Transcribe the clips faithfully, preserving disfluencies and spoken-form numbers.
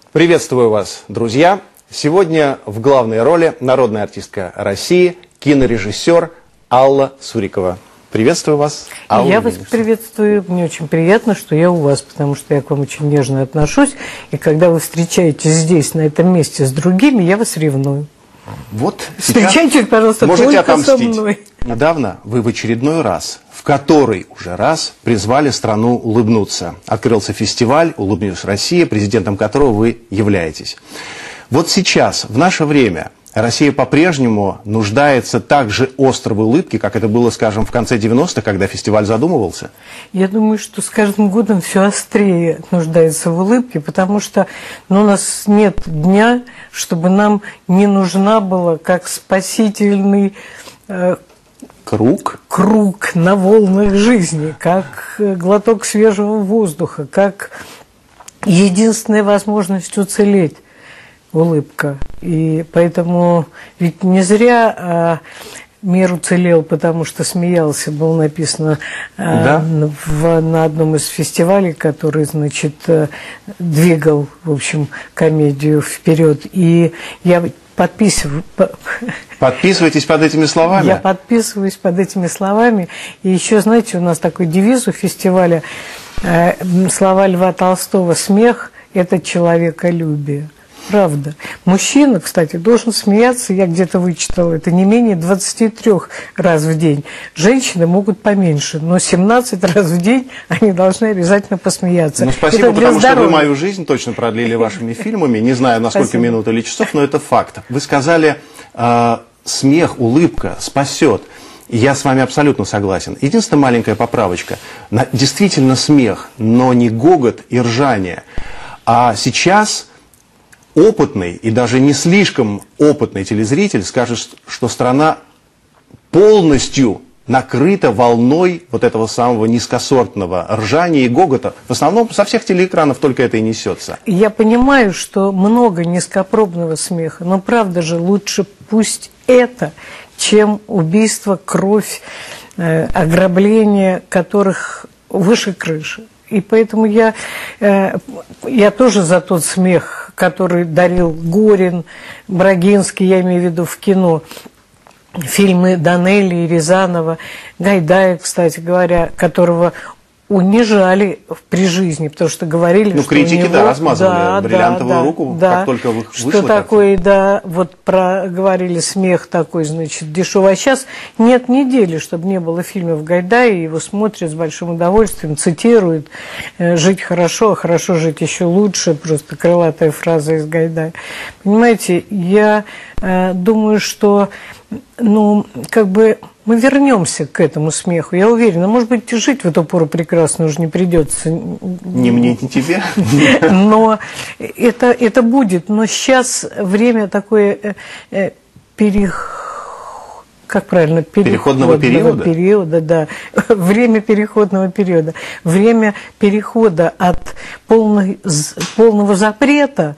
Приветствую вас, друзья! Сегодня в главной роли народная артистка России, кинорежиссер Алла Сурикова. Приветствую вас, Алла. Я вас приветствую. Мне очень приятно, что я у вас, потому что я к вам очень нежно отношусь. И когда вы встречаетесь здесь, на этом месте с другими, я вас ревную. Вот встречайтесь, пожалуйста, можете только отомстить. со мной. Недавно вы в очередной раз, в который уже раз, призвали страну улыбнуться. Открылся фестиваль «Улыбнись, Россия», президентом которого вы являетесь. Вот сейчас, в наше время, Россия по-прежнему нуждается так же остро в улыбке, как это было, скажем, в конце девяностых, когда фестиваль задумывался? Я думаю, что с каждым годом все острее нуждается в улыбке, потому что ну, у нас нет дня, чтобы нам не нужна была как спасительный э, круг? круг на волнах жизни, как глоток свежего воздуха, как единственная возможность уцелеть. Улыбка. И поэтому ведь не зря а, мир уцелел, потому что смеялся, было написано а, да? в, на одном из фестивалей, который, значит, двигал, в общем, комедию вперед. И я подписываю... Подписывайтесь под этими словами? Я подписываюсь под этими словами. И еще, знаете, у нас такой девиз у фестиваля, э, слова Льва Толстого: «Смех – это человеколюбие». Правда. Мужчина, кстати, должен смеяться, я где-то вычитала, это не менее двадцати трёх раз в день. Женщины могут поменьше, но семнадцать раз в день они должны обязательно посмеяться. Ну, спасибо, это потому здоровья. Что вы мою жизнь точно продлили вашими фильмами, не знаю, на сколько спасибо. Минут или часов, но это факт. Вы сказали, э, смех, улыбка спасет. И я с вами абсолютно согласен. Единственная маленькая поправочка. На, действительно смех, но не гогот и ржание. А сейчас... опытный и даже не слишком опытный телезритель скажет, что страна полностью накрыта волной вот этого самого низкосортного ржания и гогота. В основном со всех телеэкранов только это и несется. Я понимаю, что много низкопробного смеха, но правда же лучше пусть это, чем убийство, кровь, э, ограбление, которых выше крыши. И поэтому я, э, я тоже за тот смех, который дарил Горин, Брагинский, я имею в виду в кино, фильмы Данелли и Рязанова, Гайдая, кстати говоря, которого унижали при жизни, потому что говорили, ну, что критики, у него... да, размазывали да, бриллиантовую да, руку, да, как только вы вышли. Что такое, да, вот про, говорили, смех такой, значит, дешевый. А сейчас нет недели, чтобы не было фильмов Гайдая, его смотрят с большим удовольствием, цитируют. «Жить хорошо, а хорошо жить еще лучше», просто крылатая фраза из Гайдая. Понимаете, я э, думаю, что, ну, как бы... мы вернемся к этому смеху, я уверена. Может быть, жить в эту пору прекрасно уже не придется. Не мне, не тебе. Но это, это будет. Но сейчас время такое э, перех... как правильно? Переходного, переходного периода? периода, да. Время переходного периода. Время перехода от полной, полного запрета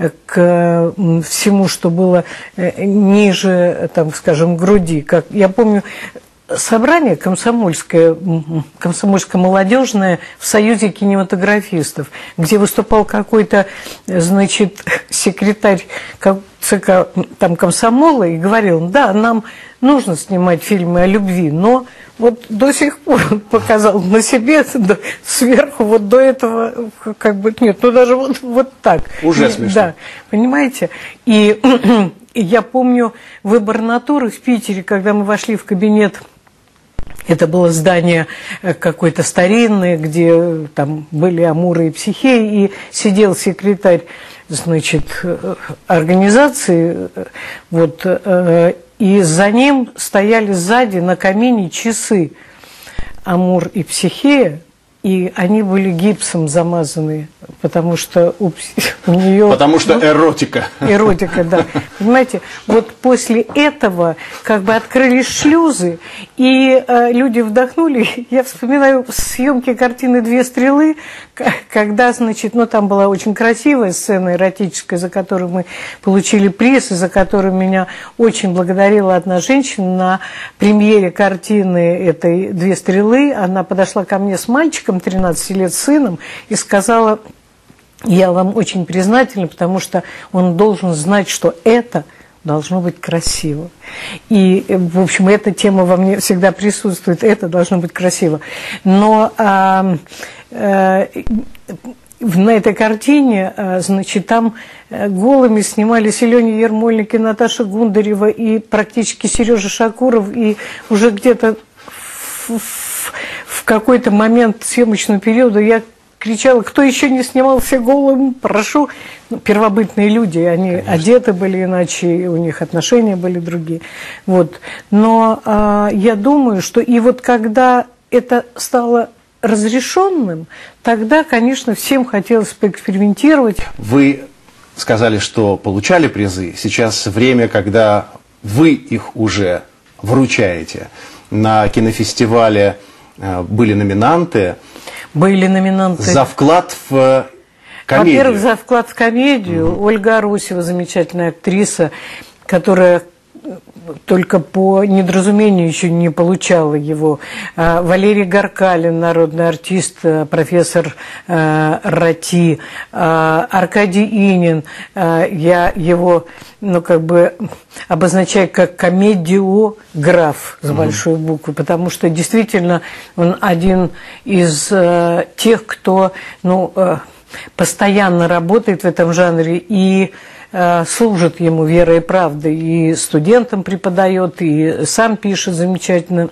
к всему, что было ниже, там, скажем, груди. Как, я помню, собрание комсомольское, комсомольско-молодежное в Союзе кинематографистов, где выступал какой-то, значит, секретарь ЦК там, комсомола и говорил: да, нам нужно снимать фильмы о любви, но вот до сих пор он показал на себе до, сверху вот до этого, как бы, нет, ну даже вот, вот так. Уже смешно. Да, понимаете? И, и я помню выбор натуры в Питере, когда мы вошли в кабинет. Это было здание какое-то старинное, где там были Амуры и Психеи, и сидел секретарь, значит, организации, вот, и за ним стояли сзади на камине часы Амур и Психея, и они были гипсом замазаны, потому что у, у нее... Потому что ну, эротика. Эротика, да. Понимаете, вот после этого как бы открылись шлюзы, и э, люди вдохнули. Я вспоминаю съемки картины «Две стрелы», когда, значит, ну там была очень красивая сцена эротическая, за которую мы получили приз, и за которую меня очень благодарила одна женщина на премьере картины этой «Две стрелы». Она подошла ко мне с мальчиком, тринадцати лет, сыном, и сказала: Я вам очень признательна, потому что он должен знать, что это должно быть красиво. И, в общем, эта тема во мне всегда присутствует, это должно быть красиво. Но а, а, на этой картине, а, значит, там голыми снимались и Леня Ермольник, и Наташа Гундарева, и практически Сережа Шакуров, и уже где-то в, в, в какой-то момент съемочного периода я кричала, кто еще не снимался голым, прошу. Ну, первобытные люди, они Конечно. Одеты были иначе, у них отношения были другие. Вот. Но а, я думаю, что и вот когда это стало разрешенным, тогда, конечно, всем хотелось поэкспериментировать. Вы сказали, что получали призы. Сейчас время, когда вы их уже вручаете. На кинофестивале э, были номинанты. Были номинанты. За вклад в комедию. Во-первых, за вклад в комедию. Угу. Ольга Арусева, замечательная актриса, которая только по недоразумению еще не получала его. Валерий Гаркалин, народный артист, профессор РАТИ, Аркадий Инин, я его, ну, как бы обозначаю как комедиограф с большой буквы, потому что действительно он один из тех, кто, ну, постоянно работает в этом жанре и служит ему верой и правдой, и студентам преподает, и сам пишет замечательно.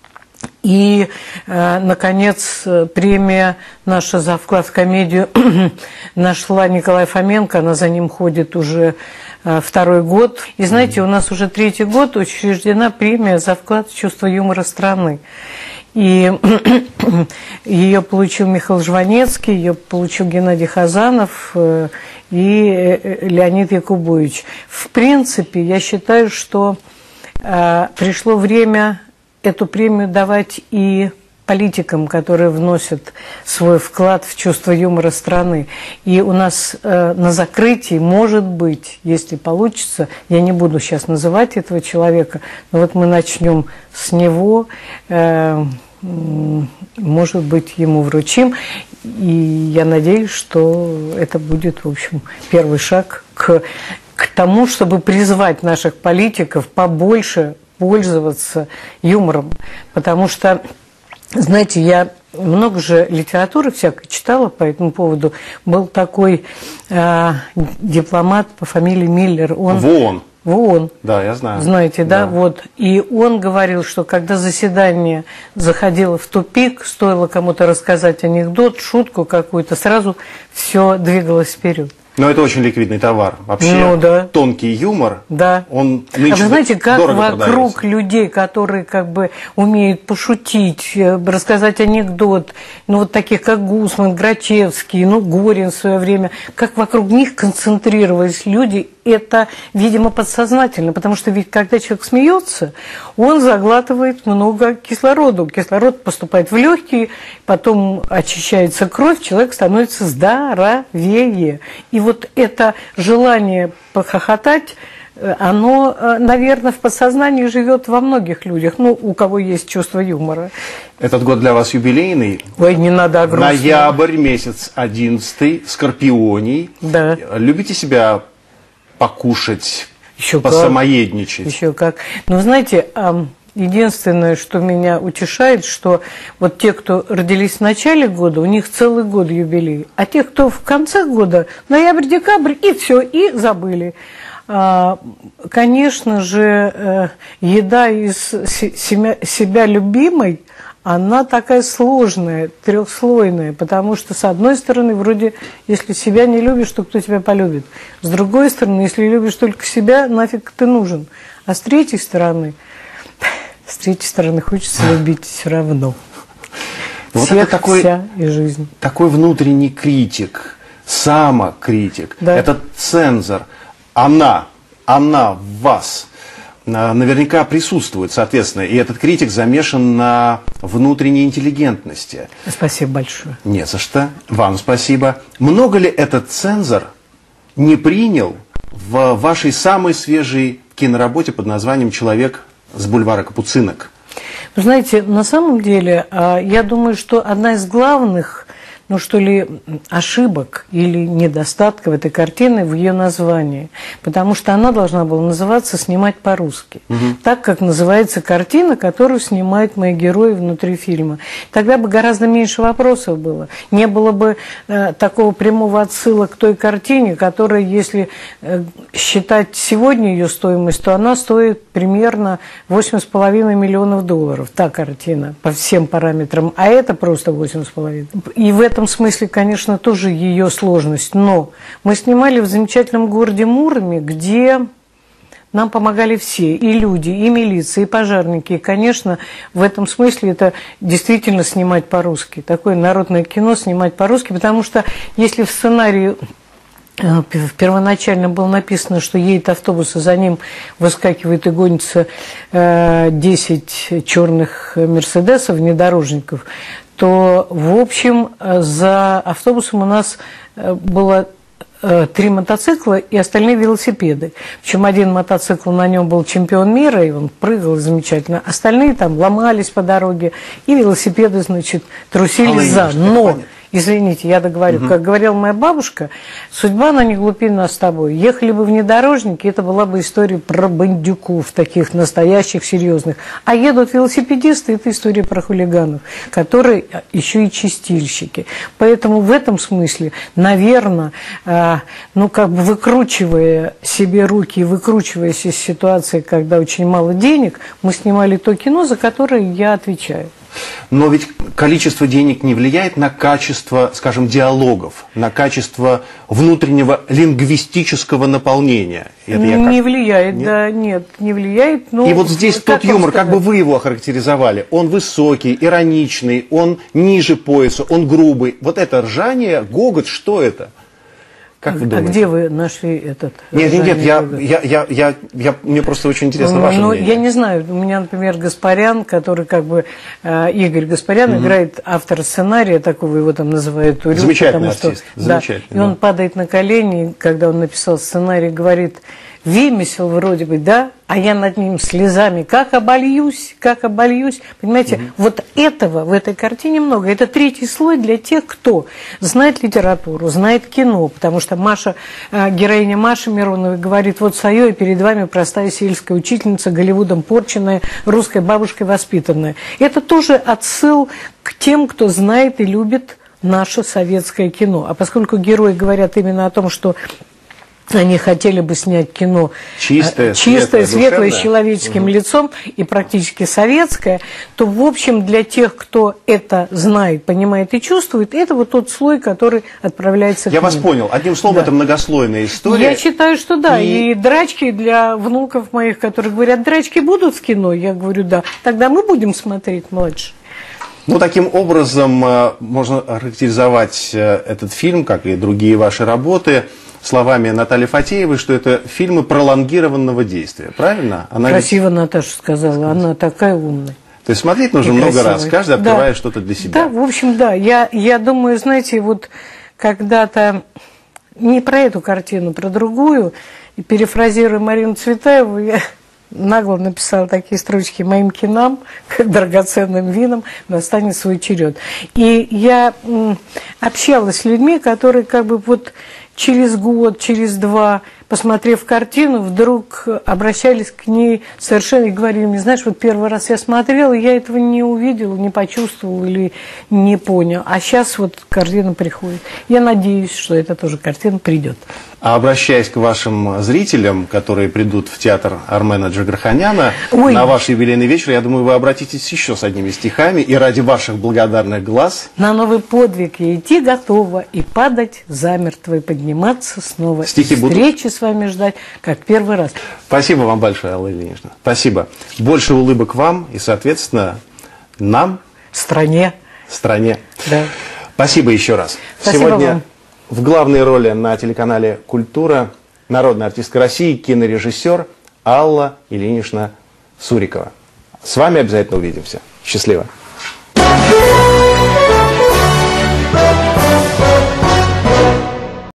И, наконец, премия наша за вклад в комедию нашла Николай Фоменко, она за ним ходит уже второй год. И знаете, у нас уже третий год учреждена премия за вклад в чувство юмора страны. И ее получил Михаил Жванецкий, ее получил Геннадий Хазанов и Леонид Якубович. В принципе, я считаю, что э, пришло время эту премию давать и политикам, которые вносят свой вклад в чувство юмора страны. И у нас э, на закрытии, может быть, если получится, я не буду сейчас называть этого человека, но вот мы начнем с него, э, может быть, ему вручим. И я надеюсь, что это будет, в общем, первый шаг к, к тому, чтобы призвать наших политиков побольше пользоваться юмором. Потому что, знаете, я много же литературы всякой читала по этому поводу. Был такой э, дипломат по фамилии Миллер. Он, в ООН. В ООН. Да, я знаю. Знаете, да? да? Вот. И он говорил, что когда заседание заходило в тупик, стоило кому-то рассказать анекдот, шутку какую-то, сразу все двигалось вперед. Но это очень ликвидный товар. Вообще, ну, да. тонкий юмор, да. он нынче а вы знаете, как вокруг продается. людей, которые как бы умеют пошутить, рассказать анекдот, ну вот таких как Гусман, Грачевский, ну Горин в свое время, как вокруг них концентрировались люди, это, видимо, подсознательно, потому что ведь когда человек смеется, он заглатывает много кислорода, кислород поступает в легкие, потом очищается кровь, человек становится здоровее. И вот это желание похохотать, оно, наверное, в подсознании живет во многих людях, ну, у кого есть чувство юмора. Этот год для вас юбилейный. Ой, не надо о грустном. Ноябрь, месяц одиннадцатый, Скорпионий. Да. Любите себя покушать, еще посамоедничать? Как. Еще как. Ну, знаете, единственное, что меня утешает, что вот те, кто родились в начале года, у них целый год юбилей, а те, кто в конце года, ноябрь-декабрь, и все, и забыли. Конечно же, еда из себя любимой, она такая сложная, трехслойная, потому что, с одной стороны, вроде, если себя не любишь, то кто тебя полюбит? С другой стороны, если любишь только себя, нафиг ты нужен? А с третьей стороны, с третьей стороны, хочется любить все равно. Вот Всех, это такой, вся и жизнь. Такой внутренний критик, самокритик, да. Этот цензор, она, она в вас наверняка присутствует, соответственно, и этот критик замешан на внутренней интеллигентности. Спасибо большое. Не за что. Вам спасибо. Много ли этот цензор не принял в вашей самой свежей киноработе под названием «Человек с бульвара Капуцинок»? Вы знаете, на самом деле, я думаю, что одна из главных ну что ли, ошибок или недостатков этой картины в ее названии. Потому что она должна была называться «Снимать по-русски». Угу. Так, как называется картина, которую снимают мои герои внутри фильма. Тогда бы гораздо меньше вопросов было. Не было бы э, такого прямого отсыла к той картине, которая, если э, считать сегодня ее стоимость, то она стоит примерно восемь с половиной миллионов долларов. Та картина по всем параметрам. А это просто восемь с половиной. И в этом смысле, конечно, тоже ее сложность. Но мы снимали в замечательном городе Муроме, где нам помогали все, и люди, и милиция, и пожарники. И, конечно, в этом смысле это действительно снимать по-русски. Такое народное кино снимать по-русски, потому что если в сценарии первоначально было написано, что едет автобус, и за ним выскакивает и гонится десять черных мерседесов, внедорожников, то, в общем, за автобусом у нас было три мотоцикла и остальные велосипеды. Причем один мотоцикл, на нем был чемпион мира, и он прыгал замечательно. Остальные там ломались по дороге, и велосипеды, значит, трусили за. Но... Извините, я договорю. Угу. Как говорила моя бабушка, судьба, она не глупее нас с тобой. Ехали бы внедорожники, это была бы история про бандюков, таких настоящих, серьезных. А едут велосипедисты, это история про хулиганов, которые еще и чистильщики. Поэтому в этом смысле, наверное, э, ну как бы выкручивая себе руки, выкручиваясь из ситуации, когда очень мало денег, мы снимали то кино, за которое я отвечаю. Но ведь количество денег не влияет на качество, скажем, диалогов, на качество внутреннего лингвистического наполнения. Это я не как... влияет, нет? да, нет, не влияет. Но и вот здесь тот юмор, как бы вы его охарактеризовали, он высокий, ироничный, он ниже пояса, он грубый. Вот это ржание, гогот, что это? Как вы думаете? А где вы нашли этот? Нет, нет, нет, я, я, я, я, я, мне просто очень интересно ваше ну, мнение. Я не знаю, у меня, например, Гаспарян, который как бы, э, Игорь Гаспарян угу. играет автор сценария, такого его там называют Урюк. Замечательный потому, артист, что, замечательный. Да, и он падает на колени, когда он написал сценарий, говорит... Вымысел вроде бы, да, а я над ним слезами как обольюсь, как обольюсь. Понимаете, mm-hmm. вот этого в этой картине много. Это третий слой для тех, кто знает литературу, знает кино. Потому что Маша, героиня Маши Мироновой говорит, вот свое, и перед вами простая сельская учительница, Голливудом порченная, русской бабушкой воспитанная. Это тоже отсыл к тем, кто знает и любит наше советское кино. А поскольку герои говорят именно о том, что... Они хотели бы снять кино чистое, чистое светлое, с человеческим угу. лицом и практически советское, то, в общем, для тех, кто это знает, понимает и чувствует, это вот тот слой, который отправляется Я к ним. вас понял. Одним словом, да. это многослойная история. Я считаю, что да. И... и драчки для внуков моих, которые говорят, драчки будут в кино? Я говорю, да. Тогда мы будем смотреть, младше. Ну, таким образом, можно характеризовать этот фильм, как и другие ваши работы, словами Натальи Фатеевой, что это фильмы пролонгированного действия. Правильно? Она Красиво ведь... Наташа сказала. Она такая умная. То есть смотреть нужно и много красивая. раз, каждый открывает да. что-то для себя. Да, в общем, да. Я, я думаю, знаете, вот когда-то не про эту картину, про другую, и перефразируя Марину Цветаеву, я... нагло написала такие строчки: «Моим кинам, как драгоценным винам, настанет свой черед». И я м, общалась с людьми, которые как бы вот через год, через два, посмотрев картину, вдруг обращались к ней совершенно и говорили мне, знаешь, вот первый раз я смотрела, я этого не увидела, не почувствовала или не понял. А сейчас вот картина приходит. Я надеюсь, что эта тоже картина придет. А обращаясь к вашим зрителям, которые придут в театр Армена Джигарханяна Ой. на ваш юбилейный вечер, я думаю, вы обратитесь еще с одними стихами, и ради ваших благодарных глаз... На новый подвиг я идти готова, и падать замертво, и подниматься снова. Стихи будут? Встречи с вами ждать, как первый раз. Спасибо вам большое, Алла Ильинична. Спасибо. Больше улыбок вам и, соответственно, нам... Стране. Стране. Да. Спасибо еще раз. Спасибо Сегодня вам. В главной роли на телеканале «Культура» народная артистка России, кинорежиссер Алла Ильинична Сурикова. С вами обязательно увидимся. Счастливо.